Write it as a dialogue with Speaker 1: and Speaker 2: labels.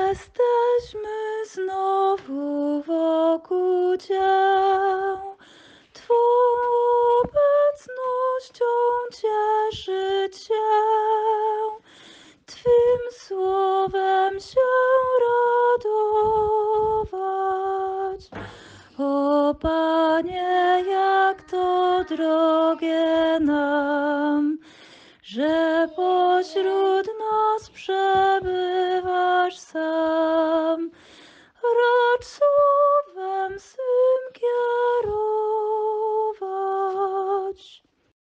Speaker 1: Jesteśmy znowu wokół Cię, Twą obecnością cieszyć się, Twym słowem się radować. O Panie, jak to drogie nam, że pośród nas przebywasz.